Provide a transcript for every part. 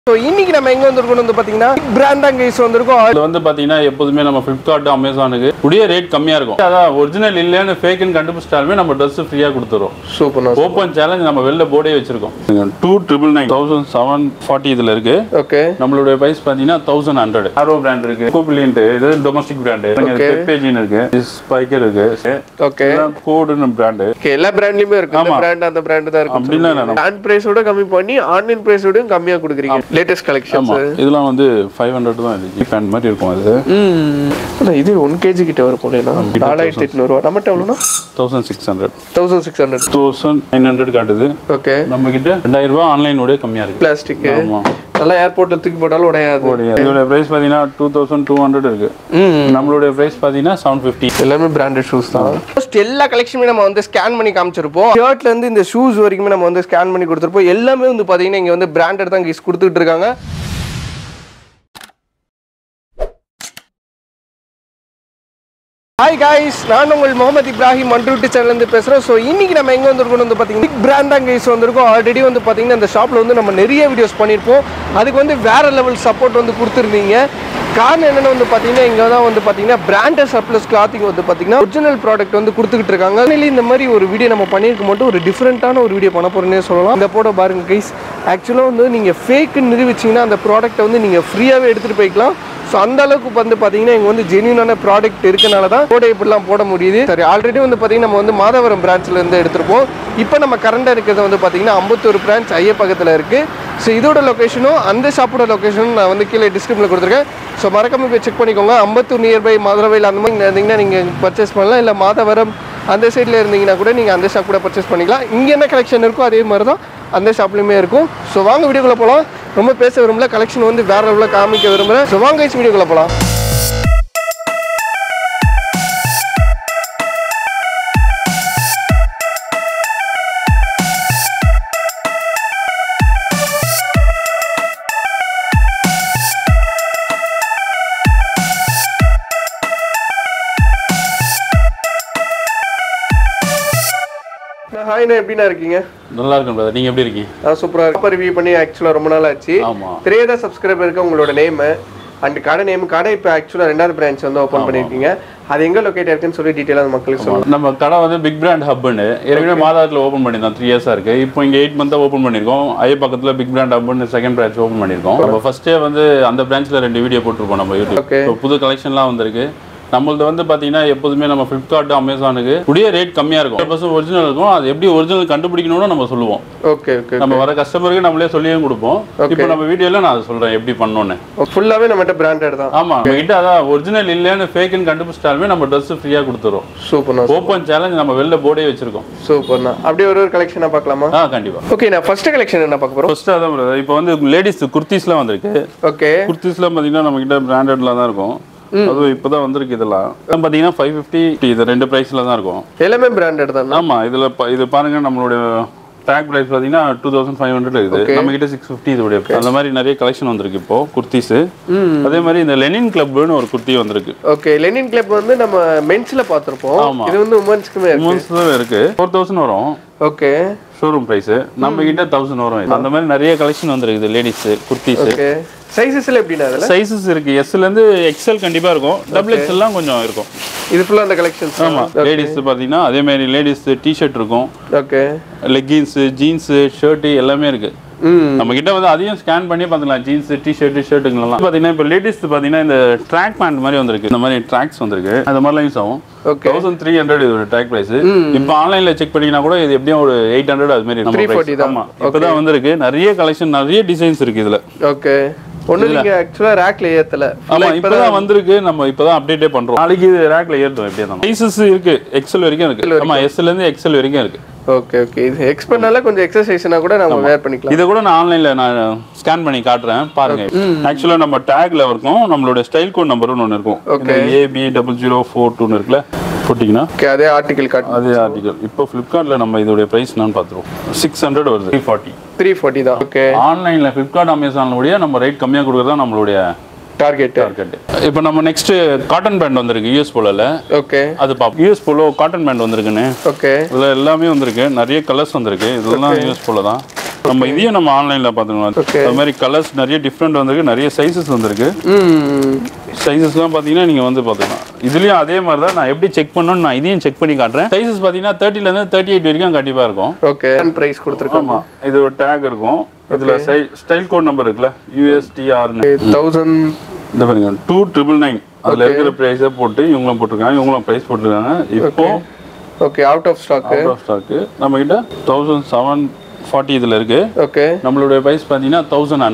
So, இன்னைக்கு நம்ம எங்க வந்திருக்கோம் வந்து பாத்தீங்கன்னா பிராண்ட் தான் கைஸ் வந்திருக்கோம். இது வந்து பாத்தீங்கன்னா எப்பவுமே நம்ம Flipkart Amazonக்கு உடைய ரேட் கம்மியா இருக்கும். அதான் ஒரிஜினல் இல்லன்னு ஃபேக்னு கண்டுபிடிச்சாலுமே நம்ம Dress ஃப்ரீயா கொடுத்துறோம். சூப்பர்னா. ஓபன் சேலஞ்ச் நம்ம வெளில போர்டே வச்சிருக்கோம். 2999 1740 இதுல இருக்கு. ஓகே. நம்மளுடைய பிரைஸ் பாத்தீங்கன்னா 1100. ஆரோ பிராண்ட் இருக்கு. கோபிலியன்ட் இது டொமஸ்டிக் பிராண்ட். பெப்பேஜின் இருக்கு. ஸ்பைக்கர் இருக்கு. ஓகே. கோடுன பிராண்ட். ஓகே எல்லா பிராண்ட்லயுமே இருக்கு. இந்த பிராண்ட் அந்த பிராண்ட் தான் இருக்கு. அப்படினா பிராண்ட் பிரைஸோட கம்மி பண்ணி ஆன்லைன் பிரைஸோட கம்மியா கொடுக்குறீங்க. லேட்டஸ்ட் கலெக்ஷன்ஸ் இதெல்லாம் வந்து 500 தான் இருக்கு. பேண்ட் மாதிரி இருக்கும் அது. இது 1 kg கிட்ட வரும் போலனா 4800 நம்மட்ட எவ்வளவுனா 1600 1900 காட்டுது. ஓகே நம்ம கிட்ட 2000 ரூபாய் ஆன்லைன் ஓட கம்மியா இருக்கு. பிளாஸ்டிக் ஆமா நல்லா ஏர்போர்ட்ல தூக்கி போட்டாலும் உடையாது. இதோட பிரைஸ் பாத்தீங்கன்னா 2200 இருக்கு. நம்மளோட பிரைஸ் பாத்தீங்கன்னா 750. எல்லாமே பிராண்டட் ஷூஸ் தான். ஃபர்ஸ்ட் எல்லா கலெக்ஷனுமே நம்ம வந்து ஸ்கேன் பண்ணி காமிச்சிருப்போம். ஷர்ட்ல இருந்து இந்த ஷூஸ் வரைக்கும் நம்ம வந்து ஸ்கேன் பண்ணி கொடுத்திருப்போம். எல்லாமே வந்து பாத்தீங்கன்னா இங்க வந்து பிராண்டட் தான் கைஸ் கொடுத்துட்டு இருக்காங்க. Hi guys, நான் உங்கள் முகமது இப்ராஹிம் மண்ட்ரூட்டி சேனல்ல இருந்து பேசுறேன். சோ இன்னைக்கு நம்ம எங்க வந்திருக்கோம் வந்து பாத்தீங்கன்னா பிக் பிராண்ட் தான் கைஸ் வந்திருக்கோம். ஆல்ரெடி வந்து பாத்தீங்கன்னா இந்த ஷாப்ல வந்து நம்ம நிறைய வீடியோஸ் பண்ணிருப்போம். அதுக்கு வந்து வேற லெவல் சப்போர்ட் வந்து கொடுத்துருந்தீங்க. காரணம் என்னன்னு வந்து பாத்தீங்கன்னா இங்க தான் வந்து பாத்தீங்கன்னா பிராண்டட் சர்ப்ளஸ் கிளாத்திங் வந்து பாத்தீங்கன்னா ஒரிஜினல் ப்ராடக்ட் வந்து கொடுத்துக்கிட்டு இருக்காங்க. இந்த மாதிரி ஒரு வீடியோ நம்ம பண்ணிருக்க மட்டும் ஒரு டிஃபரெண்டான ஒரு வீடியோ பண்ண போறேன்னே சொல்லலாம். இந்த போட்டோ பாருங்க கைஸ். ஆக்சுவலா வந்து நீங்க ஃபேக்னு நிரூபிச்சீங்கன்னா அந்த ப்ராடக்ட்டை வந்து நீங்க ஃப்ரீயாவே எடுத்துட்டு போய்க்கலாம். ஸோ அந்த அளவுக்கு வந்து பார்த்தீங்கன்னா இங்கே வந்து ஜென்யூனான ப்ராடக்ட் இருக்கனால தான் போட இப்படிலாம் போட முடியுது. சரி ஆல்ரெடி வந்து பார்த்தீங்கன்னா நம்ம வந்து மாதவரம் பிரான்ச்லேருந்து எடுத்திருப்போம். இப்போ நம்ம கரண்டாக இருக்கிறது வந்து பார்த்தீங்கன்னா அம்பத்தூர் பிரான்ச் ஐயப்பக்கத்தில் இருக்குது. ஸோ இதோட லொக்கேஷனும் அந்த ஷாப்போட லொக்கேஷனும் நான் வந்து கீழே டிஸ்கிரிப்ஷனில் கொடுத்துருக்கேன். ஸோ மறக்காம போய் செக் பண்ணிக்கோங்க. அம்பத்தூர் நியர்பை மதுரவையில் அந்த மாதிரி இருந்தீங்கன்னா நீங்கள் பர்ச்சேஸ் பண்ணலாம். இல்லை மாதவரம் அந்த சைடில் இருந்தீங்கன்னா கூட நீங்கள் அந்த ஷாப் கூட பர்ச்சேஸ் பண்ணிக்கலாம். இங்கே என்ன கலெக்ஷன் இருக்கோ அதே மாதிரி தான் அந்த ஷாப்லையுமே இருக்கும். ஸோ வாங்க வீடியோக்குள்ளே போகலாம். ரொம்ப பேச விரும்பல, கலெக்ஷன் வந்து வேற லெவலில் காமிக்க விரும்புகிறேன். ஸோ வாங்க கைஸ் வீடியோக்குள்ளே போகலாம். ஹாய்ண்ணா, எப்படிண்ணா இருக்கீங்க? நல்லா இருக்கும் பிரதர். நீங்க எப்படி இருக்கீங்க? சூப்பரா இருக்கு. ரிவ்யூ பண்ணி ஆக்சுவலா ரொம்ப நாள் ஆச்சு. தெரியாத சப்ஸ்கிரைபர் இருக்க உங்களோட நேம் அண்ட் கடை நேம். கடை இப்போ ஆக்சுவலா 2வது பிரான்ச் வந்து ஓப்பன் பண்ணிருக்கீங்க. அது எங்க லொகேட் இருக்குன்னு சொல்லி டீடைலா மக்களுக்கு சொல்லுங்க. நம்ம கடை வந்து பிக் பிராண்ட் ஹப்னு ஏற்கனவே மாதாவரத்தில் ஓப்பன் பண்ணியிருந்தோம். 3 இயர்ஸா இருக்கு. இப்போ இங்க 8 மந்த்தா ஓப்பன் பண்ணிருக்கோம். ஐயப்பக்கத்துல பிக் பிராண்ட் ஹப்னு 2nd பிரான்ச் ஓப்பன் பண்ணிருக்கோம். நம்ம ஃபர்ஸ்டே வந்து அந்த பிரான்ச்ல 2 வீடியோ போட்டுருப்போம் நம்ம யூடியூப். புது கலெக்ஷன்லாம் வந்திருக்கு. நம்மளது வந்து பாத்தீங்கன்னா எப்போதுமே நம்ம Flipkart Amazonக்கு உடைய ரேட் கம்மியா இருக்கும். 100% ஒரிஜினல் இருக்கும். அது எப்படி ஒரிஜினல் கண்டுபிடிக்கணும்னு நம்ம சொல்லுவோம். Okay okay. நம்ம வர கஸ்டமருக்கு நம்மளே சொல்லியும் கொடுப்போம். இப்போ நம்ம வீடியோல நான் சொல்றேன் எப்படி பண்ணணும்னு. ஃபுல்லாவே நம்மட்ட பிராண்டட் தான். ஆமா, நம்ம கிட்ட அதான் ஒரிஜினல் இல்லன்னு ஃபேக்னு கண்டுபிடிச்சாலுமே நம்ம Dress ஃப்ரீயா கொடுத்துறோம். சூப்பர்ண்ணா. ஓபன் சேலஞ்ச் நம்ம வெளில போர்டே வச்சிருக்கோம். சூப்பர்ண்ணா. அப்படியே ஒரு கலெக்ஷனா பார்க்கலாமா? கண்டிப்பா. ஓகே, நான் ஃபர்ஸ்ட் கலெக்ஷன் என்ன பார்க்க போறோம்? ஃபர்ஸ்ட் அதான் பிரதர். இப்போ வந்து லேடிஸ் குர்தீஸ்லாம் வந்திருக்கு. ஓகே. குர்தீஸ்லாம் பாத்தீங்கன்னா நம்ம கிட்ட பிராண்டட்ல தான் இருக்கும். அது இப்போதான் வந்திருக்கு. இதெல்லாம் பாத்தீங்கன்னா 550 இது 2 பிரைஸ்ல தான் இருக்கும். எல்லாமே பிராண்டட் தான். ஆமா, இதுல இது பாருங்க நம்மளோட டேக் பிரைஸ் பாத்தீங்கன்னா 2500 இருக்குது. நம்ம கிட்ட 650 இதோட. அந்த மாதிரி நிறைய கலெக்ஷன் வந்திருக்கு இப்போ குர்தீஸ். அதே மாதிரி இந்த லெனின் கிளப்னு ஒரு குர்த்தி வந்திருக்கு. ஓகே, லெனின் கிளப் வந்து நம்ம மென்ஸ்ல பாத்திருப்போம். இது வந்து உமன்ஸ்க்குமே இருக்கு. உமன்ஸ்ல இருக்கு. 4000 வரும். ஓகே. Showroom price. நம்ம கிட்ட 1000 வரும். அந்த மாதிரி நிறைய கலெக்ஷன் வந்திருக்கு லேடிஸ் குர்தீஸ். ஓகே. சைஸஸ்ல எப்படினா அதல சைஸஸ் இருக்கு. S ல இருந்து XL கண்டிப்பா இருக்கும். XXL எல்லாம் கொஞ்சம் இருக்கும். இது ஃபுல்லா அந்த கலெக்ஷன்ஸ். ஆமா, லேடிஸ் பாத்தீங்கன்னா அதே மாதிரி லேடிஸ் டி-ஷர்ட் இருக்கும். ஓகே. லெகின்ஸ், ஜீன்ஸ், ஷர்ட் எல்லாமே இருக்கு. நம்ம கிட்ட வந்து அதையும் ஸ்கேன் பண்ணி பாத்துக்கலாம். ஜீன்ஸ், டி-ஷர்ட், ஷர்ட்டுங்கலாம் பாத்தீங்கன்னா இப்போ லேடிஸ் பாத்தீங்கன்னா இந்த ட்ராக் பேண்ட் மாதிரி வந்திருக்கு. இந்த மாதிரி ட்ராக்ஸ் வந்திருக்கு. அந்த மாதிரிலாம் யூஸ் ஆகும். 1300 இதோட ட்ராக் பிரைஸ். இப்போ ஆன்லைன்ல செக் பண்ணீங்கன்னா கூட இது எப்படியும் ஒரு 800 அது மாதிரி நம்ம 340 தான். இப்பதான் வந்திருக்கு. நிறைய கலெக்ஷன், நிறைய டிசைன்ஸ் இருக்கு இதுல. ஓகே. ஒண்ணு நீங்க एक्चुअली ரேக்ல ஏத்தல. ஆமா, இப்பதான் வந்திருக்கு. நம்ம இப்பதான் அப்டேட்டே பண்றோம். நாளைக்கு இது ரேக்ல ஏத்துவோம். எப்படியே தான் சைஸஸ் இருக்கு. XL வரைக்கும் இருக்கு. ஆமா, S ல இருந்து XL வரைக்கும் இருக்கு. Okay okay. இது எக்ஸ்பெண்டனால கொஞ்சம் எக்ஸர்சைஸ்னா கூட நம்ம வேர் பண்ணிக்கலாம். இத கூட நான் ஆன்லைன்ல நான் ஸ்கேன் பண்ணி காட்றேன் பாருங்க. एक्चुअली நம்ம டேக்ல இருக்கும். நம்மளோட ஸ்டைல் கோட் நம்பர்னு ஒன்னு இருக்கும். AB0042 இருக்குல. போட்டிங்கனா அதே ஆர்டிகல் காட்டு. அதே ஆர்டிகல். இப்போ Flipkartல நம்ம இதோட பிரைஸ் நான் பாத்துறோம். 600 வருது. 340 தான். ஓகே. ஆன்லைன்ல Flipkart Amazonல ஓடியா நம்ம ரேட் கம்மியா கொடுக்கறதா நம்மளுடைய டார்கெட். இப்போ நம்ம நெக்ஸ்ட் காட்டன் பேண்ட் வந்திருக்கு US போலோல. ஓகே. அது பாப்போம். US போலோ காட்டன் பேண்ட் வந்திருக்குன்னு. ஓகே. இதுல எல்லாமே வந்திருக்கு. நிறைய கலர்ஸ் வந்திருக்கு. இதெல்லாம் US போலோ தான். நம்ம இதையும் நம்ம ஆன்லைன்ல பாத்துக்கலாம். அது மாதிரி கலர்ஸ் நிறைய டிஃப்ரெண்ட் வந்திருக்கு, நிறைய சைஸஸ் வந்திருக்கு. சைஸஸ்லாம் பாத்தீங்கன்னா நீங்க வந்து பாத்துக்கலாம். இதுலயும் அதே மாதிரி தான் நான் எப்படி செக் பண்ணனும் நான் இதையும் செக் பண்ணி காட்டுறேன். சைஸஸ் பாத்தீங்கன்னா 30 ல இருந்து 38 வரைக்கும் கண்டிப்பா இருக்கும். ஓகே. பிரைஸ் கொடுத்திருக்கோம். ஆமா. இது ஒரு டேக் இருக்கும். இதுல ஸ்டைல் கோட் நம்பர் இருக்குல USTR 1000 இந்த பாருங்க 2999 அதுல இருக்கிற பிரைஸை போட்டு இவங்களும் போட்டுருக்காங்க, இவங்களும் பிரைஸ் போட்டுருக்காங்க. இப்போ ஓகே அவுட் ஆஃப் ஸ்டாக் நம்ம கிட்ட 1740 இதுல இருக்கு. ஓகே. நம்மளுடைய பிரைஸ் பாத்தீங்கன்னா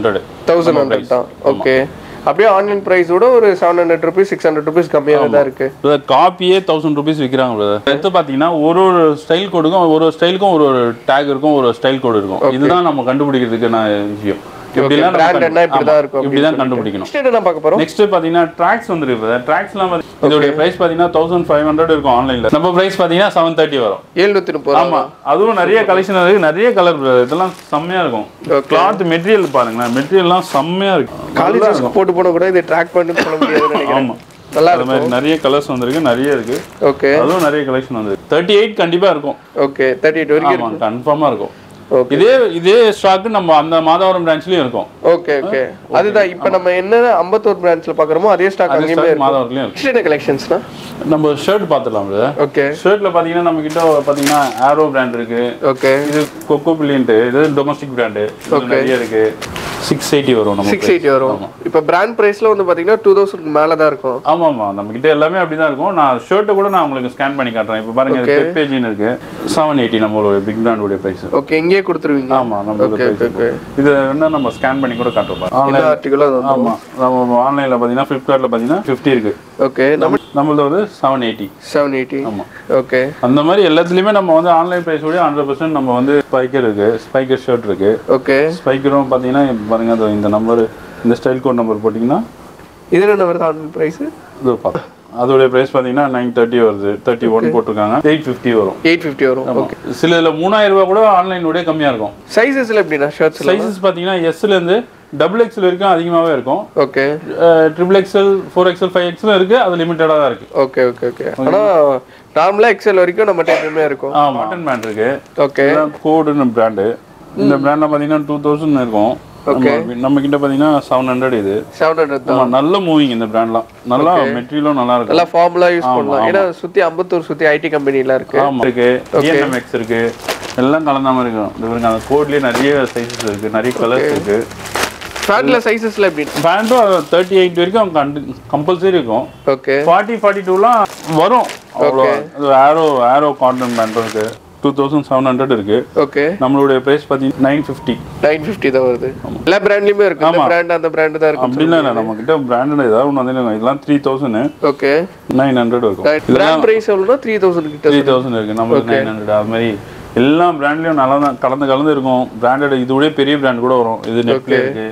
1100 தான். ஓகே. அப்படியே ஆன்லைன் பிரைஸோட ஒரு 700 ரூபீஸ் 600 ரூபீஸ் கம்மியாக தான் இருக்கு. காப்பியே 1000 ரூபீஸ் விற்கிறாங்க. அடுத்து பாத்தீங்கன்னா ஒரு ஸ்டைல் கோடுக்கும் ஒரு ஸ்டைலுக்கும் ஒரு டேக் இருக்கும், ஒரு ஸ்டைல் கோடு இருக்கும். இதுதான் நம்ம கண்டுபிடிக்கிறதுக்கு விஷயம். இப்படிலாம் கண்டுபிடிக்கணும். நெக்ஸ்ட் பாத்தீங்கன்னா ட்ராக்ஸ் வந்துருக்கு. ட்ராக்ஸ்லாம் இதோட பிரைஸ் பாத்தீங்கன்னா 1500 இருக்கும் ஆன்லைன்ல. நம்ம பிரைஸ் பாத்தீங்கன்னா 730 வரும். 730. ஆமா. அதுவும் நிறைய கலெக்ஷன் இருக்கு, நிறைய கலர். இதெல்லாம் செம்மையா இருக்கும். கிளாத் மெட்டீரியல் பாருங்க, மெட்டீரியல்லாம் செம்மையா இருக்கு. காலேஜ் போட்டு போன கூட இதை ட்ராக் பண்ணி சொல்ல முடியாது நினைக்கிறேன். ஆமா. நல்லா இருக்கு. நிறைய கலர்ஸ் வந்திருக்கு, நிறைய இருக்கு. ஓகே. அதுவும் நிறைய கலெக்ஷன் வந்திருக்கு. 38 கண்டிப்பா இருக்கும். ஓகே. 38 வரைக்கும் இருக்கும். கன்ஃபார்மா இருக்கும். இதே ஸ்டாக் நம்ம அந்த மாதவரம் பிரான்ச்லயும் இருக்கும். Okay okay. அதுதான் இப்போ நம்ம என்ன அம்பத்தூர் பிரான்ச்ல பாக்குறோமோ அதே ஸ்டாக் அங்கேயே இருக்கு. மாதவரம்லயும் இருக்கு. என்ன கலெக்ஷன்ஸ்னா நம்ம ஷர்ட் பாத்துடலாம். ஓகே. ஷர்ட்ல பாத்தீங்கன்னா நம்ம கிட்ட பாத்தீங்கன்னா ஆரோ பிராண்ட் இருக்கு. ஓகே. இது கொக்கோ பில்லியன்ட், இது டொமஸ்டிக் பிராண்ட். நிறைய இருக்கு. 680 வரும். நம்ம 680 வரும். இப்போ பிராண்ட் பிரைஸ்ல வந்து பாத்தீங்கன்னா 2000 க்கு மேல தான் இருக்கும். ஆமா ஆமா. நம்ம கிட்ட எல்லாமே அப்படி தான் இருக்கும். நான் ஷர்ட் கூட நான் உங்களுக்கு ஸ்கேன் பண்ணி காட்டுறேன். இப்போ பாருங்க வெப் பேஜ்ல இருக்கு. 780 நம்மளோட பிக் பிராண்டோட பிரைஸ். ஓகே. இங்கேயே கொடுத்துருவீங்க. ஆமா நம்ம இது என்ன நம்ம ஸ்கேன் பண்ணி கூட காட்டுறோம். ஆன்லைன் ஆர்டிகல் ஆமா. நம்ம ஆன்லைன்ல பாத்தீங்கன்னா Flipkartல பாத்தீங்கன்னா 50 இருக்கு. ஓகே. நம்மளது வந்து 780. ஆமா. ஓகே. அந்த மாதிரி எல்லாத்துலயுமே நம்ம வந்து ஆன்லைன் பிரைஸ் ஓட 100% நம்ம வந்து ஸ்பைக்கர் இருக்கு. ஸ்பைக்கர் ஷர்ட் இருக்கு. ஓகே. ஸ்பைக்கரும் பாத்தீங்கன்னா பாருங்க இந்த நம்பர், இந்த ஸ்டைல் கோட் நம்பர் போட்டீங்கன்னா இது என்ன வருது ஆன்லைன் பிரைஸ்? இது பாருங்க. அதோட பிரைஸ் பாத்தீங்கன்னா 930 வருது. 31 போட்டுருக்காங்க. 850 வரும். 850 வரும். ஓகே. சிலதுல 3000 ரூபாய் கூட ஆன்லைன் ஓட கம்மியா இருக்கும். சைஸஸ்ல எப்படினா ஷர்ட்ஸ் சைஸஸ் பாத்தீங்கன்னா S ல இருந்து XXL வரைக்கும் அதிகமாவே இருக்கும். ஓகே. XXL 4XL 5XL இருக்கு. அது லிமிட்டடா தான் இருக்கு. Okay okay okay. ஆனா நார்மலா XL வரைக்கும் நம்ம டைப்லயே இருக்கும். மாட்டன் பிராண்ட் இருக்கு. ஓகே. கோடுன பிராண்ட். இந்த பிராண்ட்ல பாத்தீங்கன்னா 2000 இருக்கும். ஓகே. நம்ம கிட்ட பாத்தீங்கன்னா 700 இது. 700 தான். நல்ல மூவிங் இந்த பிராண்ட்லாம். நல்லா மெட்டீரியலும் நல்லா இருக்கு. நல்லா ஃபார்முலா யூஸ் பண்ணலாம். ஏனா சுத்தி அம்பத்தூர் சுத்தி ஐடி கம்பெனில இருக்கு. ஆமா இருக்கு. DNMX இருக்கு. எல்லாம் கலந்த மாதிரி இருக்கும். இந்த அந்த கோட்லயே நிறைய சைஸஸ் இருக்கு, நிறைய கலர்ஸ் இருக்கு. பேண்ட்ல சைஸஸ்ல எப்படி? பேண்டும் 38 வரைக்கும் கம்பல்சரி இருக்கும். ஓகே. 40 42லாம் வரும். அவ்வளவு ஆரோ காட்டன் பேண்ட் இருக்கு. 2700 இருக்கு. ஓகே. நம்மளுடைய பிரைஸ் பாத்தீங்கன்னா 950 தான் வருது. எல்லா பிராண்ட்லயுமே இருக்கு. இந்த பிராண்ட் அந்த பிராண்ட் தான் இருக்கு. அப்படி இல்ல நம்ம கிட்ட பிராண்டட் ஏதாவது ஒன்னு வந்து இதெல்லாம் 3000. ஓகே. 900 இருக்கும். பிராண்ட் பிரைஸ் எவ்வளவுனா 3000 கிட்ட 3000 இருக்கு. நமக்கு 900 அது மாதிரி எல்லா பிராண்ட்லயும் நல்லா தான் கலந்து இருக்கும். பிராண்டட் இதோட பெரிய பிராண்ட் கூட வரும். இது நெட்ல இருக்கு.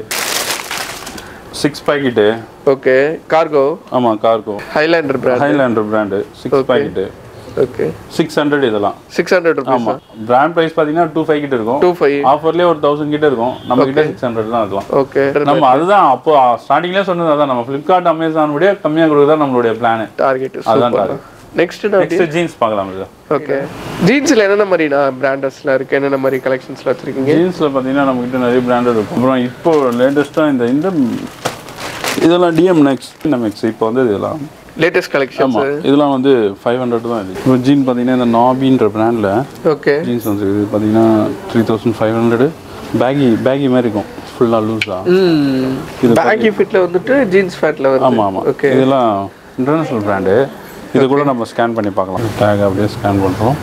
6 பாக்கெட். ஓகே. கார்கோ. ஆமா cargo. Highlander brand 6 pocket. Okay. 600 இதெல்லாம் 600 ரூபாய். ஆமா. பிராண்ட் பிரைஸ் பாத்தீங்கன்னா 25 கிட்ட இருக்கும். 25. ஆஃபர்லயே ஒரு 1000 கிட்ட இருக்கும். நம்ம கிட்ட 600 தான் இருக்கலாம். ஓகே. நம்ம அதுதான் அப்போ ஸ்டார்டிங்லயே சொன்னது அதான். நம்ம Flipkart Amazon விட கம்மியா கொடுக்கறதா நம்மளுடைய பிளான். டார்கெட். அதான் டார்கெட். நெக்ஸ்ட் ஜீன்ஸ் பார்க்கலாம். ஓகே. ஜீன்ஸ்ல என்னென்ன மாதிரி பிராண்டஸ்லாம் இருக்கு, என்னென்ன மாதிரி கலெக்ஷன்ஸ்ல வச்சிருக்கீங்க? ஜீன்ஸ்ல பாத்தீங்கன்னா நம்ம கிட்ட நிறைய பிராண்டட் இருக்கும். அப்புறம் இப்போ லேட்டஸ்டா இந்த இதெல்லாம் DMX இப்போ வந்து இதெல்லாம் லேட்டஸ்ட் கலெக்ஷன்ஸ். இதெல்லாம் வந்து 500 தான் இருக்கு. இப்போ ஜீன் பாத்தீங்கன்னா இந்த நாபின்ற பிராண்ட்ல ஓகே ஜீன்ஸ் வந்து பாத்தீங்கன்னா 3500. பேகி மாதிரி இருக்கும். ஃபுல்லா லூஸா. இது பேகி ஃபிட்ல வந்துட்டு ஜீன்ஸ் ஃபேட்ல வருது. ஆமா ஆமா. ஓகே. இதெல்லாம் இன்டர்நேஷனல் பிராண்ட். இது கூட நம்ம ஸ்கேன் பண்ணி பார்க்கலாம். டேக் அப்படியே ஸ்கேன் பண்றோம்.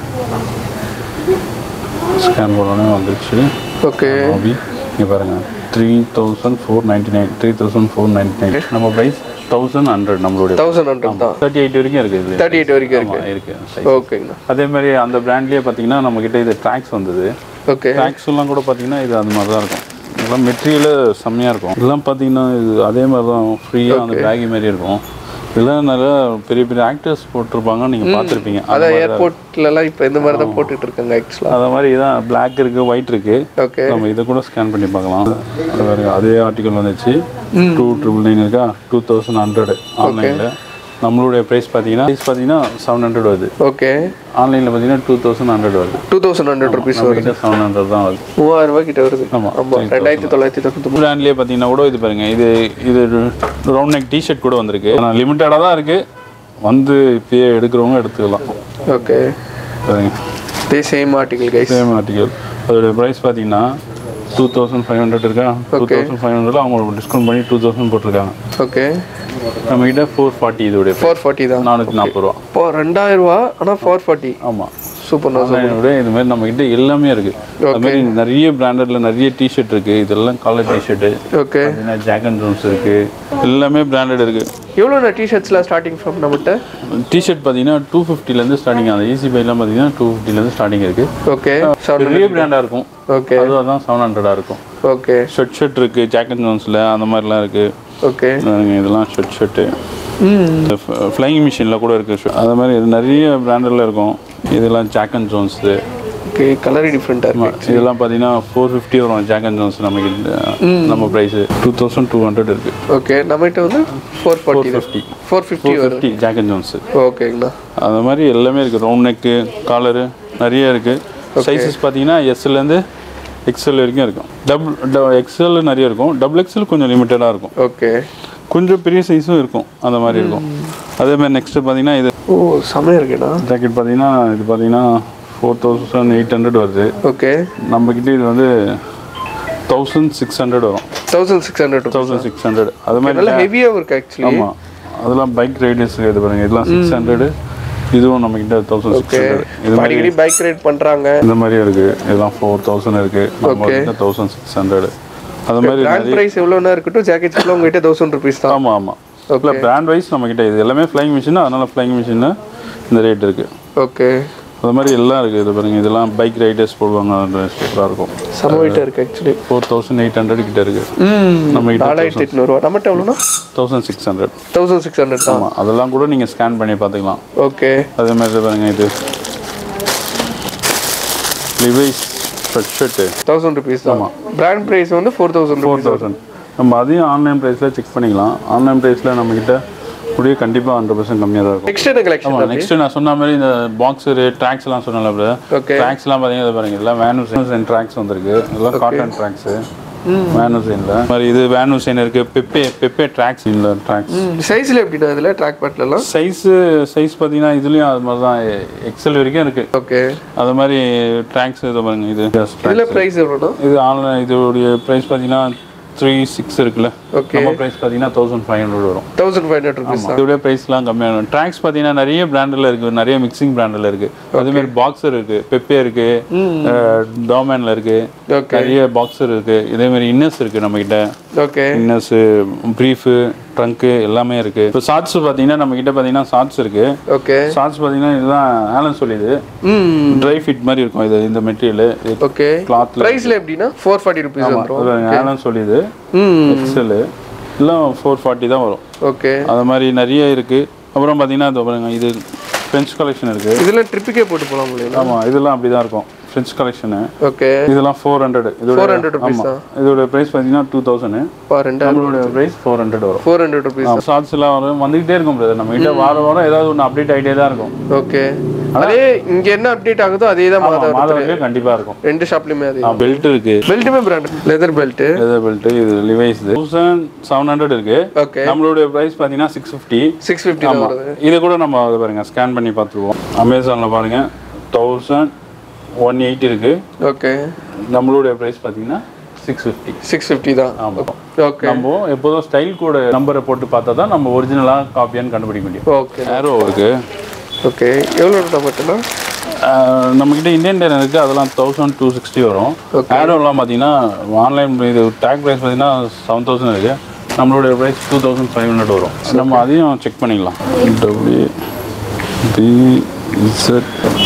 ஸ்கேன் பண்ணனே வந்துருச்சு. ஓகே. இங்க பாருங்க 3499. 3499. நம்ம பிரைஸ் 1100. நம்மளுடைய 1100 தான். 38 வரைக்கும் இருக்கு. இது 38 வரைக்கும் இருக்கு. ஓகேங்க. அதே மாதிரி அந்த பிராண்ட்லயே பாத்தீங்கன்னா நம்ம கிட்ட இது ட்ராக்ஸ் வந்தது. ஓகே. ட்ராக்ஸ் எல்லாம் கூட பாத்தீங்கன்னா இது அந்த மாதிரி தான் இருக்கும். இதெல்லாம் மெட்டீரியல் செம்மையா இருக்கும். இதெல்லாம் பாத்தீங்கன்னா இது அதே மாதிரி தான் ஃப்ரீயா அந்த பேகி மாதிரி இருக்கும். இதெல்லாம் நிறைய பெரிய பெரிய ஆக்டர்ஸ் போட்டிருப்பாங்க, நீங்க பார்த்துருப்பீங்க. அதான் ஏர்போர்ட்லலாம் இப்போ இந்த மாதிரி தான் போட்டுட்டு இருக்காங்க ஆக்சுவலாக. அத மாதிரி இதான் பிளாக் இருக்கு, ஒயிட் இருக்கு. ஓகே. நம்ம இதை கூட ஸ்கேன் பண்ணி பார்க்கலாம். அதே ஆர்டிகல் வந்துச்சு. 2999 இருக்கா, 2100 ஆன்லைன்ல. நம்மளுடைய ப்ரைஸ் பார்த்தீங்கன்னா 700 வருது. ஓகே. ஆன்லைனில் பார்த்தீங்கன்னா 2100 வருது. 2100 rupees வருது. 700 தான் வருது. 3000 ரூபாய் கிட்ட வருது. ஆமாம் 2999. பிராண்ட்லேயே பார்த்தீங்கன்னா கூட இது பாருங்க, இது ரவுண்ட் நெக் டிஷர்ட் கூட வந்திருக்கு. ஆனால் லிமிட்டடாக தான் இருக்குது, வந்து இப்பயே எடுக்கிறவங்க எடுத்துக்கலாம். ஓகே சரிங்க. Same article guys. Same article. அதோடைய ப்ரைஸ் பார்த்தீங்கன்னா 2500 இருக்கா. 2500 அவங்க டிஸ்கவுண்ட் பண்ணி 2000 போட்டிருக்காங்க. ஓகே. நம்மகிட்ட 440 இதோடைய 440 தான். 440 ரூபா. இப்போ 2000 ரூபா ஆனால் 440. ஆமாம் சூப்பர். இது மாதிரி நம்மகிட்ட எல்லாமே இருக்குது. அது மாதிரி நிறைய பிராண்டடில் நிறைய டிஷர்ட் இருக்குது. இதெல்லாம் collar t-shirt. Okay. Jack and Jones இருக்குது. எல்லாமே பிராண்டட் இருக்குது. எவ்வளோ டிஷர்ட்ஸ்லாம் ஸ்டார்டிங் ஃப்ரம் நம்மகிட்ட? டிஷர்ட் பார்த்தீங்கன்னா 250லேருந்து ஸ்டார்டிங் ஆகுது. ஈஸி பைலாம் பார்த்தீங்கன்னா 250லேருந்து ஸ்டார்டிங் இருக்குது. ஓகே. பெரிய பிராண்டாக இருக்கும். ஓகே. அதுதான் 700 இருக்கும். ஓகே. ஷர்ட் இருக்குது, ஜாக் அண்ட் ஜோன்ஸில் அந்த மாதிரிலாம் இருக்குது. ஓகே. இதெல்லாம் ஷர்ட்டு ஃப்ளைங் மிஷினில் கூட இருக்குது. அது மாதிரி இது நிறைய பிராண்டில் இருக்கும். இதெல்லாம் Jack and Jones. Okay. Colour டிஃப்ரெண்ட்டாக இருக்குது. இதெல்லாம் பார்த்தீங்கன்னா 450 வரும் ஜாக் அண்ட் ஜோன்ஸ். நமக்கு நம்ம ப்ரைஸு 2200 இருக்குது. ஓகே. நம்மகிட்ட வந்து 450 ஜாக் அண்ட் ஜோன்ஸு. ஓகேங்கண்ணா. அந்த மாதிரி எல்லாமே இருக்குது. ரவுண்ட் நெக்கு, காலரு நிறைய இருக்குது. சைஸஸ் பார்த்தீங்கன்னா எஸ்லேருந்து எக்ஸ்எல் வரைக்கும் இருக்கும். எக்ஸ்எல் நிறைய இருக்கும். டபுள் எக்ஸ்எல் கொஞ்சம் லிமிட்டடாக இருக்கும். ஓகே. கொஞ்சம் பெரிய சைஸும் இருக்கும். அந்த மாதிரி இருக்கும். அதே மாதிரி நெக்ஸ்ட்டு பார்த்தீங்கன்னா இது செமையாக இருக்குண்ணா. ஜாக்கெட் பார்த்தீங்கன்னா இது பார்த்தீங்கன்னா 4800 வருது. ஓகே. நம்மக்கிட்ட இது வந்து 1600 வரும். 1600. அது மாதிரி நல்லா ஹெவியாக இருக்குது ஆக்சுவலி. ஆமாம், அதெல்லாம் பைக் ரைடர்ஸ் இது பாருங்க. இதெல்லாம் 600. இதுவும் நம்மக்கிட்ட 1600. இது மாதிரி பைக் ரைட் பண்ணுறாங்க. இந்த மாதிரியும் இருக்குது. இதெல்லாம் 4000 இருக்குது. நம்மக்கிட்ட 1600. அது மாதிரி பிராண்ட் பிரைஸ் எவ்வளோனா இருக்கட்டும், ஜாக்கெட்ஸ்லாம் உங்ககிட்ட 1000 rupees தான். ஆமாம் ஆமாம். இல்லை பிராண்ட் வைஸ் நம்மக்கிட்ட இது எல்லாமே ஃப்ளைங் மிஷின். அதனால் ஃப்ளைங் மிஷின் இந்த ரேட் இருக்குது. ஓகே. அது மாதிரி எல்லாம் இருக்குது. இது பாருங்க, இதெல்லாம் பைக் ரைடர்ஸ் போடுவாங்க. சூப்பராக இருக்கும். செம வெயிட்டாக இருக்குது ஆக்சுவலி. 4800 கிட்ட இருக்குது. நம்மகிட்ட 4800 ரூபா. நம்மகிட்ட எவ்வளோனா 1600. 1600 தான். ஆமாம், அதெல்லாம் கூட நீங்கள் ஸ்கேன் பண்ணி பார்த்துக்கலாம். ஓகே. அதே மாதிரி பாருங்க, இது லிவைஸ் ஷர்ட்டு 1000 rupees தான். பிராண்ட் பிரைஸ் வந்து 4000. நம்ம அதையும் ஆன்லைன் ப்ரைஸில் செக் பண்ணிக்கலாம். ஆன்லைன் ப்ரைஸில் நம்மக்கிட்ட முடிய கண்டிப்பாக 100% கம்மியாக தான் இருக்கும். நெக்ஸ்ட் என்ன கலெக்ஷன்? ஆமாம், நெக்ஸ்ட் நான் சொன்ன மாதிரி இந்த பாக்ஸரு ட்ராக்ஸ்லாம் சொன்னல ப்ரோ. ட்ராக்ஸ்லாம் பார்த்தீங்கன்னா பாருங்க, எல்லாம் வேனுசைன் ட்ராக்ஸ் வந்திருக்கு. இதெல்லாம் காட்டன் ட்ராக்ஸு. வேனுசைனில் மாதிரி இது வேனுசைன் இருக்குது. பெப்பே ட்ராக்ஸ். இந்த ட்ராக்ஸ் சைஸில் எப்படின்னா இதில் ட்ராக் பேட்லாம் சைஸ் பார்த்தீங்கன்னா இதுலேயும் அது மாதிரி தான் எக்ஸல் வரைக்கும் இருக்குது. ஓகே. அது மாதிரி ட்ராக்ஸ் இது பாருங்க. இதில் ப்ரைஸ் எவ்வளோனா? இது ஆன்லைன் இதோடைய ப்ரைஸ் பார்த்தீங்கன்னா 36 இருக்குல்ல. ஓகே. நம்ம பிரைஸ் பார்த்தீங்கன்னா 1500 வரும். 1500 rupees. இதோட ப்ரைஸ்லாம் கம்மியாக இருக்கும். ட்ராக்ஸ் பார்த்தீங்கன்னா நிறைய பிராண்டில் இருக்குது. நிறைய மிக்சிங் பிராண்டில் இருக்குது. அதேமாதிரி பாக்ஸர் இருக்குது, பெப்பே இருக்குது, டாமேனில் இருக்குது, நிறைய பாக்ஸர் இருக்குது. இதேமாதிரி இன்னர்ஸ் இருக்குது நம்மக்கிட்ட. ஓகே. இன்னர்ஸு, ப்ரீஃபு, ட்ரங்க்கு எல்லாமே இருக்குது. இப்போ ஷார்ட்ஸ் பார்த்தீங்கன்னா நம்மக்கிட்ட பார்த்தீங்கன்னா ஷார்ட்ஸ் இருக்குது. ஓகே. ஷார்ட்ஸ் பார்த்தீங்கன்னா இதுதான் ஆலன் சொல்லிது. ட்ரை ஃபிட் மாதிரி இருக்கும். இது இந்த மெட்டீரியல். ஓகே. கிளாத் ப்ரைஸில் எப்படின்னா 440 rupees வந்துரும். ஆலன் சொல்லிது. எக்ஸல் எல்லாம் 440 தான் வரும். ஓகே. அது மாதிரி நிறைய இருக்குது. அப்புறம் பார்த்தீங்கன்னா இது ஃப்ரெஞ்ச் கலெக்ஷன் இருக்குது. இதெல்லாம் ட்ரிப்புக்கே போட்டு போகலாம் முடியும். ஆமாம், இதெல்லாம் அப்படி தான் இருக்கும். French collection. ஓகே. இதெல்லாம் 400. 400 rupees தான். இதோட ப்ரைஸ் பார்த்தீங்கன்னா 2000. நம்மளோட ப்ரைஸ் 400 வரும். 400 rupees. ஷார்ட்ஸ் எல்லாம் வந்துகிட்டே இருக்கும் பிரதர். நம்ம கிட்ட வாரம் ஏதாவது ஒன்று அப்டேட் ஆகிட்டே தான் இருக்கும். ஓகே. அதே இங்க என்ன அப்டேட் ஆகுதோ அதே தான் மாதவரத்துல கண்டிப்பா இருக்கும். ரெண்டு ஷாப்லயுமே அதே. பெல்ட் இருக்கு. பெல்ட்டுமே பிராண்ட் லெதர் பெல்ட். இது லிவைஸ் 1700 இருக்கு. ஓகே. நம்மளோட பிரைஸ் பாத்தீங்கன்னா 650 தான் வருது. இது கூட நம்ம பாருங்க ஸ்கேன் பண்ணி பார்த்துருவோம். அமேசான்ல பாருங்க 1180 இருக்கு. ஓகே. நம்மளோட பிரைஸ் பாத்தீங்கன்னா 650 தான். ஆமா. ஓகே. நம்ம எப்போதும் ஸ்டைல் கூட நம்பரை போட்டு பார்த்தா தான் நம்ம ஒரிஜினலா காப்பியான்னு கண்டுபிடிக்க முடியும். ஓகே. ஏரோ இருக்கு. ஓகே. எவ்வளோ டமாட்டோனா நம்மக்கிட்ட இந்தியன் டேன் இருக்குது. அதெல்லாம் 1260 வரும். ஏரோலாம் பார்த்தீங்கன்னா ஆன்லைன் இது டேக் ப்ரைஸ் பார்த்தீங்கன்னா 7000 இருக்குது. நம்மளுடைய ப்ரைஸ் 2500 வரும். நம்ம அதையும் செக் பண்ணிக்கலாம். WBZ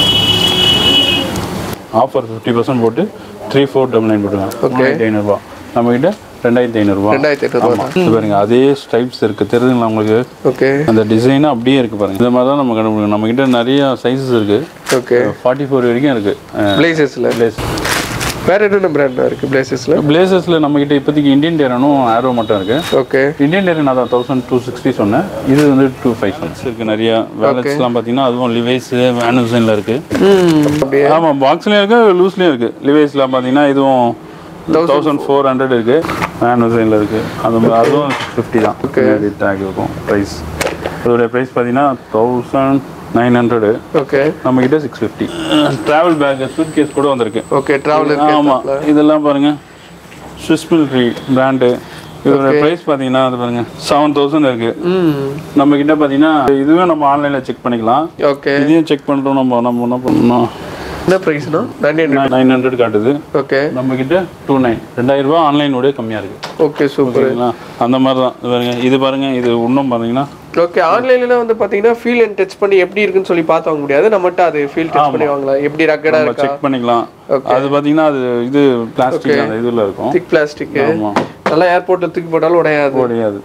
ஆஃபர் 50% போட்டு 3499 போட்டுருக்காங்க. 3500 ரூபா. நம்மக்கிட்ட 2500 பாருங்க. அதே ஸ்டைப்ஸ் இருக்கு தெரியுதுங்களா உங்களுக்கு? ஓகே. அந்த டிசைனும் அப்படியே இருக்கு பாருங்க. இந்த மாதிரி தான் நம்ம கண்டுபிடிக்கணும். நம்ம கிட்ட நிறைய சைஸஸ் இருக்கு. ஓகே. 44 வரைக்கும் இருக்கு. பிளேசஸ்ல வேற என்ன பிராண்ட் இருக்கு பிளேசஸ்ல நம்ம கிட்ட இப்போதைக்கு இந்தியன் டேரனும் ஆரோ மட்டும் இருக்கு. ஓகே. இந்தியன் டேரன் அதான் 1260 சொன்னேன். இது வந்து 2500 இருக்கு. நிறைய வேலட்ஸ்லாம் பாத்தீங்கன்னா அதுவும் லிவைஸ் வேன் டிசைன்ல இருக்கு. ஆமா பாக்ஸ்லயும் இருக்கு லூஸ்லயும் இருக்கு. லிவைஸ்லாம் பாத்தீங்கன்னா இதுவும் 1400 இருக்கு. வேன் டிசைன்ல இருக்கு. அதுவும் 650 தான். டேக் இருக்கும். பிரைஸ் அதோட பிரைஸ் பாத்தீங்கன்னா 1900. ஓகே. நம்ம கிட்ட 650. டிராவல் பேக் சூட் கேஸ் கூட வந்திருக்கு. ஓகே டிராவல் இருக்கு. ஆமா இதெல்லாம் பாருங்க ஸ்விஸ் மிலிட்டரி பிராண்ட். இதோட பிரைஸ் பாத்தீங்கன்னா அது பாருங்க 7000 இருக்கு. நம்ம கிட்ட பாத்தீங்கன்னா இதுவே நம்ம ஆன்லைன்ல செக் பண்ணிக்கலாம். ஓகே. இதையும் செக் பண்றோம். நம்ம என்ன பண்ணணும் என்ன பிரைஸ்னா 900 காட்டுது. ஓகே. நம்ம கிட்ட 29 2000 ரூபாய் ஆன்லைனோட கம்மியா இருக்கு. Okay super. அந்த மாதிரி தான் பாருங்க. இது பாருங்க இது இன்னும் பாத்தீங்கன்னா ஓகே. ஆன்லைன்ல வந்து பாத்தீங்கன்னா ஃபீல் அண்ட் டச் பண்ணி எப்படி இருக்குன்னு சொல்லி பார்த்து வாங்க முடியாது. நம்மட்ட அது ஃபீல் டச் பண்ணி வாங்கலாம். எப்படி ரக்கடா இருக்கா செக் பண்ணிக்கலாம். அது பாத்தீங்கன்னா அது இது பிளாஸ்டிக் அந்த இதுல இருக்கும். Thick plastic. ஆமா. நல்லா ஏர்போர்ட்ல தூக்கி போட்டாலும் உடையாது.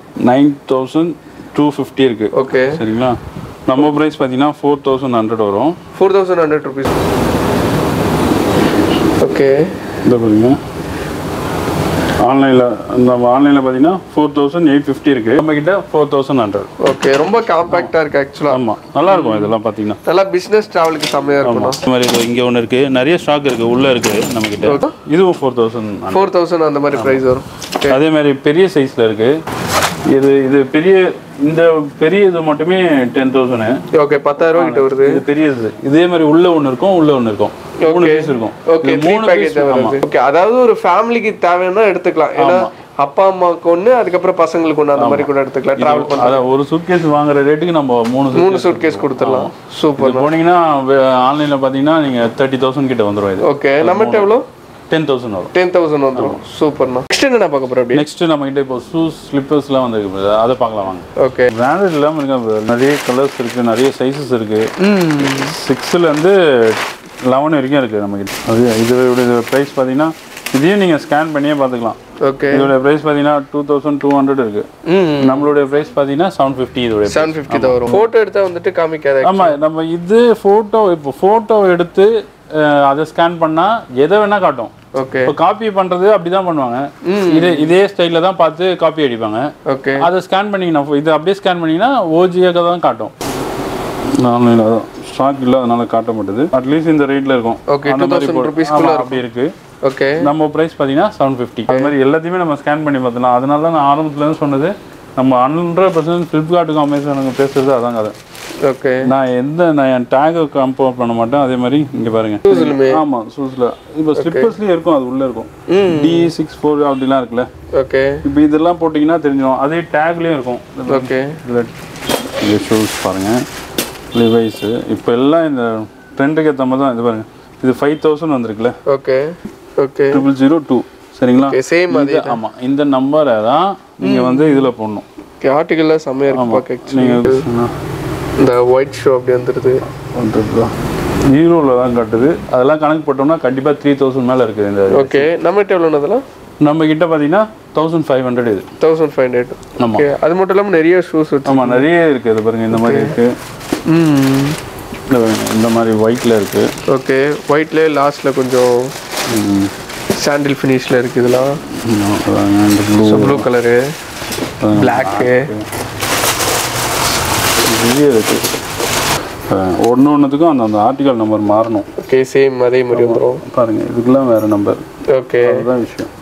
9250 இருக்கு. ஓகே சரிங்களா. நம்ம பிரைஸ் பாத்தீங்கன்னா 4100 வரும். 4100 ரூபீஸ். ஓகே. இந்த பாருங்க ஆன்லைன்ல பாத்தீங்கன்னா 4850 இருக்கு. நம்ம கிட்ட 4100. ஓகே. ரொம்ப காம்பாக்ட்டா இருக்கு एक्चुअली. ஆமா நல்லா இருக்கும். இதெல்லாம் பாத்தீங்கன்னா நல்லா பிசினஸ் டிராவலுக்கு செமையா இருக்கும். இந்த மாதிரி இங்க ஒன்னு இருக்கு. நிறைய ஸ்டாக் இருக்கு. உள்ள இருக்கு நம்ம கிட்ட. இதுவும் 4000 அந்த மாதிரி பிரைஸ் வரும். அதே மாதிரி பெரிய சைஸ்ல இருக்கு. இது பெரிய இந்த பெரிய இது மட்டுமே 10000. ஓகே 10000 கிட்ட வருது. இது பெரியது. இதே மாதிரி உள்ள ஒன்னு இருக்கும். இருக்கும். 3 பீஸ் இருக்கும். ஓகே 3 பேக்கேஜ் வருது. ஓகே அதாவது ஒரு ஃபேமிலிக்கு தேவைன்னா எடுத்துக்கலாம். ஏன்னா அப்பா அம்மாக்கு ஒன்னு அதுக்கப்புறம் பசங்களுக்கு ஒன்னு அந்த மாதிரி கூட எடுத்துக்கலாம். டிராவல் பண்ண அத ஒரு சூட்கேஸ் வாங்குற ரேட்டுக்கு நம்ம 3 சூட்கேஸ் கொடுத்துறலாம். சூப்பர். போனீங்கன்னா ஆன்லைன்ல பாத்தீங்கன்னா நீங்க 30000 கிட்ட வந்துரும் இது. ஓகே நம்மட்ட எவ்வளவு 10000 வரும். 10000 வந்துரும். சூப்பர்ண்ணா. நெக்ஸ்ட் என்ன பார்க்க போறோம் அப்படி? நெக்ஸ்ட் நம்ம கிட்ட இப்போ ஷூஸ் ஸ்லிப்பர்ஸ்லாம் வந்திருக்கு. அத பார்க்கலாம் வாங்க. ஓகே. பிராண்டட் இல்லாம இருக்கு. நிறைய கலர்ஸ் இருக்கு. நிறைய சைஸஸ் இருக்கு. 6ல இருந்து 11 வரைக்கும் இருக்கு நம்ம கிட்ட. இதோட பிரைஸ் பாத்தீங்கன்னா இதையும் நீங்க ஸ்கேன் பண்ணியே பாத்துக்கலாம். ஓகே. இதோட பிரைஸ் பாத்தீங்கன்னா 2200 இருக்கு. நம்மளோட பிரைஸ் பாத்தீங்கன்னா 750. இதோட 750 தான் வரும். போட்டோ எடுத்தா வந்துட்டு காமிக்காத. ஆமா நம்ம இது போட்டோ எடுத்து அதை ஸ்கேன் பண்ணா எதை வேணா காட்டும். ஓகே. இப்போ காப்பி பண்றது அப்படிதான் பண்ணுவாங்க. இதே ஸ்டைல்ல தான் பார்த்து காப்பி அடிப்பாங்க. ஓகே. அதை ஸ்கேன் பண்ணீங்கன்னா இது அப்படியே ஸ்கேன் பண்ணீங்கன்னா ஓஜியாக தான் காட்டும். ஆன்லைன்ல ஸ்டாக் இல்ல அதனால காட்ட மாட்டேது. அட்லீஸ்ட் இந்த ரேட்ல இருக்கும். ஓகே 2000 ரூபீஸ் குள்ள அப்படி இருக்கு. ஓகே. நம்ம பிரைஸ் பாத்தீங்கன்னா 750. அது மாதிரி எல்லாத்தையுமே நம்ம ஸ்கேன் பண்ணி பார்த்தலாம். அதனால தான் நான் ஆரம்பத்துல இருந்து சொன்னது நம்ம 100% ஃபிளிப்கார்ட்டுக்கும் அமேசானுக்கும் பேசுறது அதான் கதை. ஓகே. நான் என் டேகை கம்பேர் பண்ண மாட்டேன். அதே மாதிரி இங்க பாருங்க. ஆமா ஷூஸ்ல இப்போ ஸ்லிப்பர்ஸ்லயே இருக்கும். அது உள்ள இருக்கும். D64 அப்படிலாம் இருக்குல்ல. ஓகே. இப்போ இதெல்லாம் போட்டீங்கன்னா தெரிஞ்சிடும். அதே டேக்லயும் இருக்கும். ஓகே. இந்த ஷூஸ் பாருங்க லிவைஸ். இப்போ எல்லாம் இந்த ட்ரெண்டுக்கு ஏற்ற மாதிரி தான். இது பாருங்க இது 5000 வந்திருக்குல்ல. ஓகே. ஓகே 0002 சரிங்களா. சேம் அதே. ஆமா இந்த நம்பரை தான் நீங்க வந்து இதுல போடணும். ஆர்டிகல்ல செமையா இருக்கு பாக்க. நீங்க இந்த ஒயிட் ஷோ அப்படி வந்துருது. ஜீரோல தான் காட்டுது. அதெல்லாம் கணக்கு போட்டோம்னா கண்டிப்பா 3000 மேல இருக்குது இந்த. ஓகே. நம்மட்ட எவ்வளவு அதெல்லாம்? நம்ம கிட்ட பாத்தீங்கன்னா 1500 இது. 1500. ஓகே. அது மட்டும் இல்லாம நிறைய ஷூஸ் இருக்கு. ஆமா நிறைய இருக்கு. இது பாருங்க இந்த மாதிரி இருக்கு. இந்த மாதிரி ஒயிட்ல இருக்கு. ஓகே. ஒயிட்ல லாஸ்ட்ல கொஞ்சம் சாண்டில் ஃபினிஷ்ல இருக்கு. இதெல்லாம் ப்ளூ கலரு பிளாக் நிறைய இருக்கு. ஒன்றுத்துக்கும் அந்த ஆர்டிகல் நம்பர் மாறணும். ஓகே சேம் அதே மாதிரி வந்துடும். பாருங்க இதுக்கெல்லாம் வேற நம்பர். ஓகே அதுதான் விஷயம்.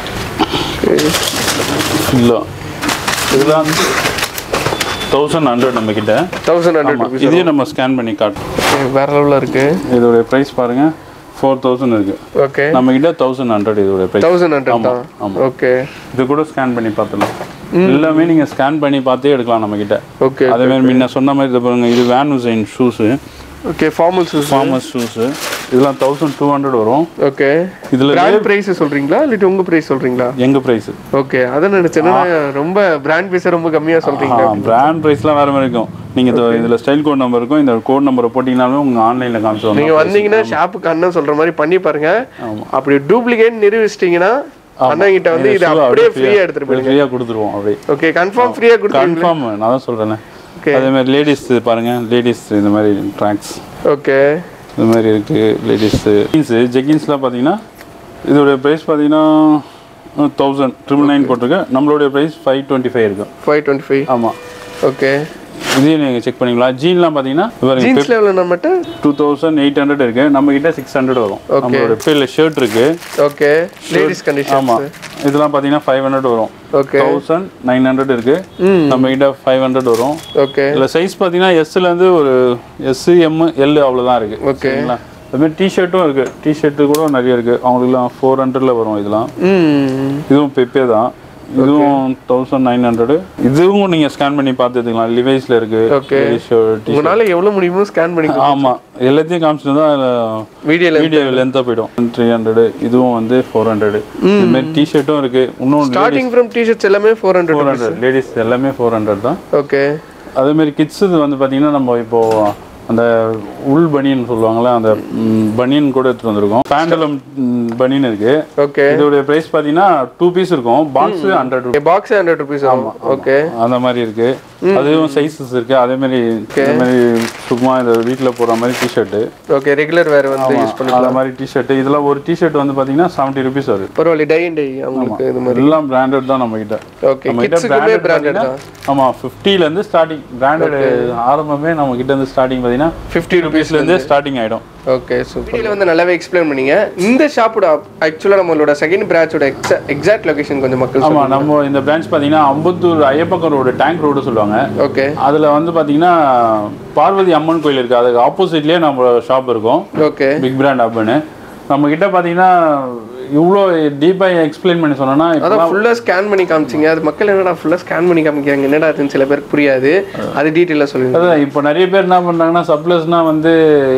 இல்லை இதெல்லாம் 1100 நம்ம கிட்ட 1100. இதையும் நம்ம ஸ்கேன் பண்ணி காட்டுறோம். வேற லெவலில் இருக்கு. இதோட பிரைஸ் பாருங்க 4000 இருக்கு. ஓகே. நம்ம கிட்ட 1100 இதோட பிரைஸ். 1100 தான். ஓகே. இது கூட ஸ்கேன் பண்ணி பார்த்தலாம். எல்லாமே நீங்க ஸ்கேன் பண்ணி பார்த்தே எடுக்கலாம் நம்ம கிட்ட. ஓகே. அதே மாதிரி முன்ன சொன்ன மாதிரி இது பாருங்க இது Van design shoes. Okay formal shoes. இதெல்லாம் 1200 வரும். ஓகே. இதுல பிராண்ட் பிரைஸ் சொல்றீங்களா இல்ல உங்க பிரைஸ் சொல்றீங்களா? எங்க பிரைஸ். ஓகே அத நினைச்சேன்னா ரொம்ப பிராண்ட் பிரைஸ் ரொம்ப கம்மியா சொல்றீங்க. பிராண்ட் பிரைஸ்லாம் வேற மாதிரி இருக்கும். நீங்க இதுல ஸ்டைல் கோட் நம்பர் இருக்கும். இந்த கோட் நம்பரை போட்டீங்கனாலும் உங்க ஆன்லைன்ல காமிச்சிடுவாங்க. நீங்க வந்தீங்கன்னா ஷாப்புக்கு அண்ணன் சொல்ற மாதிரி பண்ணி பாருங்க. அப்படி டூப்ளிகேட் நிரூபிச்சிட்டீங்கன்னா அண்ணன் கிட்ட வந்து இது அப்படியே ஃப்ரீயா எடுத்துட்டு போய் ஃப்ரீயா கொடுத்துருவோம். அப்படியே ஓகே கன்ஃபார்ம் ஃப்ரீயா கொடுத்துருவீங்க. கன்ஃபார்ம் நான் தான் சொல்றேன். அதே மாதிரி லேடிஸ் பாருங்க லேடிஸ் இந்த மாதிரி ட்ராக்ஸ். ஓகே. இந்த மாதிரி இருக்கு லேடிஸ் ஜெகின்ஸ்லாம் பாத்தீங்கன்னா இதோட பிரைஸ் பார்த்தீங்கன்னா 1999 போட்டிருக்கு. நம்மளுடைய பிரைஸ் 525 இருக்கும். 525. ஆமாம். ஓகே. இதையும் நீங்கள் செக் பண்ணிக்கலாம். ஜீன்லாம் பார்த்தீங்கன்னா ஜீன்ஸ்ல எவ்வளோ நம்மகிட்ட 2800 இருக்கு. நம்ம கிட்ட 600 வரும். நம்மளோட பேர்ல ஷர்ட் இருக்கு. ஓகே. Ladies condition. ஆமாம். இதெல்லாம் பார்த்தீங்கன்னா 500 வரும். ஓகே. 1900 இருக்கு. நம்ம கிட்ட 500 வரும். ஓகே. இல்லை சைஸ் பார்த்தீங்கன்னா எஸ்ல இருந்து ஒரு S M L அவ்வளோதான் இருக்கு. ஓகேங்களா? அதுமாதிரி டிஷர்ட்டும் இருக்கு. டிஷர்ட்டு கூட நிறைய இருக்கு. அவங்களுக்குலாம் 400ல வரும். இதெல்லாம் இதுவும் பெப்பே தான். இதுவும் 1900. இதுவும் நீங்க ஸ்கேன் பண்ணி பார்த்துக்கலாம். லிவைஸ்ல இருக்கு. உங்களால எவ்வளவு முடியுமோ ஸ்கேன் பண்ணி. ஆமா, எல்லாத்தையும் காமிச்சிட்டு தான் வீடியோ லென்த்தா போயிடும். 300. இதுவும் வந்து 400. இந்த மாதிரி டிஷர்ட்டும் இருக்கு. இன்னும் ஸ்டார்டிங் ஃப்ரம் டிஷர்ட்ஸ் எல்லாமே 400. லேடிஸ் எல்லாமே 400 தான். ஓகே. அதே மாதிரி கிட்ஸ் வந்து பாத்தீங்கன்னா நம்ம இப்போ அந்த உள் பனியன் சொல்லுவாங்கல்ல, அந்த பனியன் கூட எடுத்துட்டு வந்திருக்கோம். பேண்டலம் பனியன் இருக்கு. ஓகே. இதோட பிரைஸ் பாத்தீங்கன்னா 2 பீஸ் இருக்கும். பாக்ஸ் 100 ரூபாய். பாக்ஸ் 100 ரூபாய். ஆமா. ஓகே. அந்த மாதிரி இருக்கு. அதுவும் சைஸஸ் இருக்கு. அதே மாதிரி சும்மா இந்த வீட்ல போற மாதிரி டி-ஷர்ட். ஓகே. ரெகுலர் வேர் வந்து யூஸ் பண்ணிக்கலாம். அந்த மாதிரி டி-ஷர்ட். இதெல்லாம் ஒரு டி-ஷர்ட் வந்து பாத்தீங்கன்னா 70 ரூபாய் வருது. பரவாயில்லை. டை அண்ட் டை உங்களுக்கு இது மாதிரி எல்லாம் பிராண்டட் தான் நம்ம கிட்ட. ஓகே. நம்ம கிட்ட பிராண்டட் தான். ஆமா, 50 ல இருந்து ஸ்டார்டிங். பிராண்டட் ஆரம்பமே நம்ம கிட்ட இருந்து ஸ்டார்டிங் பாத்தீங்கன்னா 50 ரூபாய்ஸ்ல இருந்து ஸ்டார்டிங் ஆயிடும். ஓகே. சூப்பர். வீடியோல வந்து நல்லாவே எக்ஸ்பிளைன் பண்ணீங்க. இந்த ஷாப்போட ஆக்சுவலா நம்மளோட செகண்ட் பிரான்ச்சோட எக்ஸாக்ட் லொகேஷன் கொஞ்சம் மக்கள் ஆமா, நம்ம இந்த பிரான்ச் பாத்தீங்கன்னா Ambattur Ayyappakkam road, tank road சொல்லுவாங்க. ஓகே. அதுல வந்து பாத்தீங்கன்னா பார்வதி அம்மன் கோயில் இருக்கு. அதுக்கு ஆப்போசிட்லயே நம்ம ஷாப் இருக்கும். ஓகே. பிக் பிராண்ட் ஹப்னு. நம்ம கிட்ட பாத்தீங்கன்னா இவ்வளோ டீப்பா எக்ஸ்பிளைன் பண்ணி சொன்னா அதான் ஃபுல்லா ஸ்கேன் பண்ணி காமிச்சிங்க. அது மக்கள் என்னடா ஃபுல்லா ஸ்கேன் பண்ணி காமிக்கிறாங்க, என்னடா அதுன்னு சில பேருக்கு புரியாது. அது டீட்டெயிலாக சொல்லுங்க. அதான் இப்போ நிறைய பேர் என்ன பண்றாங்கன்னா சப்ளஸ்னா வந்து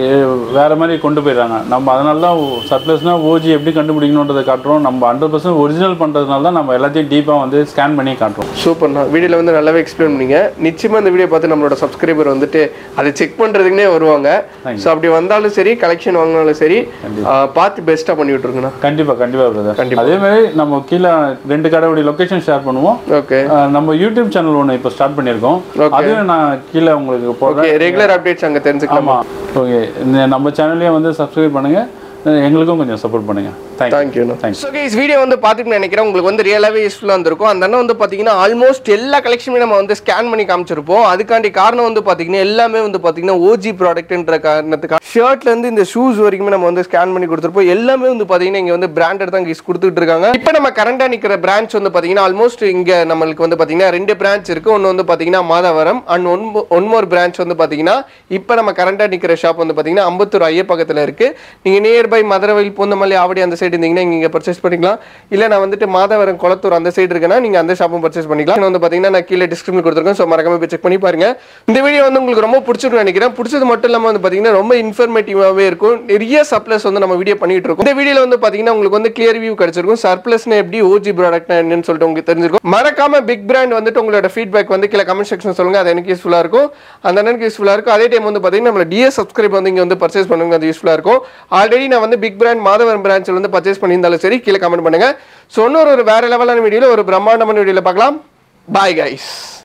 வேற மாதிரி கொண்டு போயிடுறாங்க. நம்ம அதனால தான் சப்ளஸ்னா ஓஜி எப்படி கண்டுபிடிக்கணுன்றதை காட்டுறோம். நம்ம 100% ஒரிஜினல் பண்றதுனால தான் நம்ம எல்லாத்தையும் டீப்பா வந்து ஸ்கேன் பண்ணி காட்டுறோம். சூப்பர்ண்ணா. வீடியோல வந்து நல்லாவே எக்ஸ்பிளைன் பண்ணீங்க. நிச்சயமா இந்த வீடியோ பார்த்து நம்மளோட சப்ஸ்கிரைபர் வந்துட்டு அதை செக் பண்றதுக்குனே வருவாங்க. ஸோ அப்படி வந்தாலும் சரி, கலெக்ஷன் வாங்கினாலும் சரி, பார்த்து பெஸ்ட்டாக பண்ணி விட்டுருங்கண்ணா. கண்டிப்பா கண்டிப்பா பிரதர். அதே மாதிரி நம்ம கீழே 2 கடையோட லொகேஷன் ஷேர் பண்ணுவோம். ஓகே. நம்ம யூடியூப் சேனல் ஒன்று இப்போ ஸ்டார்ட் பண்ணியிருக்கோம். அதுவும் நான் கீழே உங்களுக்கு போடுறேன். ரெகுலர் அப்டேட்ஸ் அங்கே தெரிஞ்சுக்கலாமா? ஓகே. நம்ம சேனல்லையும் வந்து சப்ஸ்கிரைப் பண்ணுங்க. எங்களுக்கும் கொஞ்சம் சப்போர்ட் பண்ணுங்க. தேங்க்யூ. ஸோ கைஸ், வீடியோ வந்து பார்த்துட்டு நினைக்கிறேன் உங்களுக்கு வந்து ரியலாகவே யூஸ்ஃபுல்லாக இருந்திருக்கும். அந்த அண்ணன் வந்து பார்த்தீங்கன்னா ஆல்மோஸ்ட் எல்லா கலெக்ஷனுமே நம்ம வந்து ஸ்கேன் பண்ணி காமிச்சிருப்போம். அதுக்காண்டி காரணம் வந்து பார்த்தீங்கன்னா எல்லாமே வந்து பார்த்தீங்கன்னா ஓஜி ப்ராடக்ட்ன்ற காரணத்துக்காக ஷர்ட்லேருந்து இந்த ஷூஸ் வரைக்குமே நம்ம வந்து ஸ்கேன் பண்ணி கொடுத்துருப்போம். எல்லாமே வந்து பார்த்தீங்கன்னா இங்கே வந்து பிராண்டட் தான் கைஸ் கொடுத்துட்டு இருக்காங்க. இப்போ நம்ம கரண்டாக நிற்கிற பிரான்ச் வந்து பார்த்தீங்கன்னா ஆல்மோஸ்ட் இங்கே நம்மளுக்கு வந்து பார்த்தீங்கன்னா 2 பிரான்ச் இருக்குது. ஒன்று வந்து பார்த்தீங்கன்னா Madhavaram and one more branch வந்து பார்த்தீங்கன்னா இப்போ நம்ம கரண்டாக நிற்கிற ஷாப் வந்து பார்த்தீங்கன்னா அம்பத்தூர் ஐயப்பக்கத்தில் இருக்குது. நீங்கள் நியர்பை மதுரவயல், பூந்தமல்லி, ஆவடி அந்த சைடு இருந்தீங்கன்னா இங்கே பர்ச்சேஸ் பண்ணிக்கலாம். இல்லை நான் வந்துட்டு மாதவரம், குளத்தூர் அந்த சைடு இருக்குன்னா நீங்கள் அந்த ஷாப்பும் பர்ச்சேஸ் பண்ணிக்கலாம். வந்து பார்த்தீங்கன்னா நான் கீழே டிஸ்கிரிப்ஷன் கொடுத்துருக்கேன். ஸோ மறக்காம போய் செக் பண்ணி பாருங்க. இந்த வீடியோ வந்து உங்களுக்கு ரொம்ப பிடிச்சிருக்குன்னு நினைக்கிறேன். பிடிச்சது மட்டும் இல்லாமல் வந்து பார்த்தீங்கன்னா ரொம்ப இன்ஃபர்மேட்டிவாகவே இருக்கும். நிறைய சர்ப்ளஸ் வந்து நம்ம வீடியோ பண்ணிட்டு இருக்கோம். இந்த வீடியோவில் வந்து பார்த்தீங்கன்னா உங்களுக்கு வந்து கிளியர் வியூ கிடைச்சிருக்கும். சர்ப்ளஸ்னா எப்படி, ஓஜி ப்ராடக்ட்னா என்னன்னு சொல்லிட்டு உங்களுக்கு தெரிஞ்சிருக்கும். மறக்காம பிக் பிராண்ட் வந்துட்டு உங்களோட ஃபீட்பேக் வந்து கீழே கமெண்ட் செக்ஷன் சொல்லுங்க. அது எனக்கு யூஸ்ஃபுல்லாக இருக்கும். அந்த அண்ணனுக்கு யூஸ்ஃபுல்லாக இருக்கும். அதே டைம் வந்து பார்த்தீங்கன்னா நம்ம டிஎஸ் சப்ஸ்கிரைப் வந்து இங்கே வந்து பர்ச்சேஸ் பண்ணுங்க. அது யூஸ்ஃபுல்லாக இருக்கும். ஆல்ரெடி நான் வந்து பிக் பிராண்ட் மாதவரம் பிரான்ச்சில் வந்து பர்ச்சேஸ் பண்ணியிருந்தாலும் சரி, கீழே கமெண்ட் பண்ணுங்க. ஸோ இன்னொரு வேற லெவலான வீடியோவில் ஒரு பிரம்மாண்டமான வீடியோவில் பார்க்கலாம். Bye guys.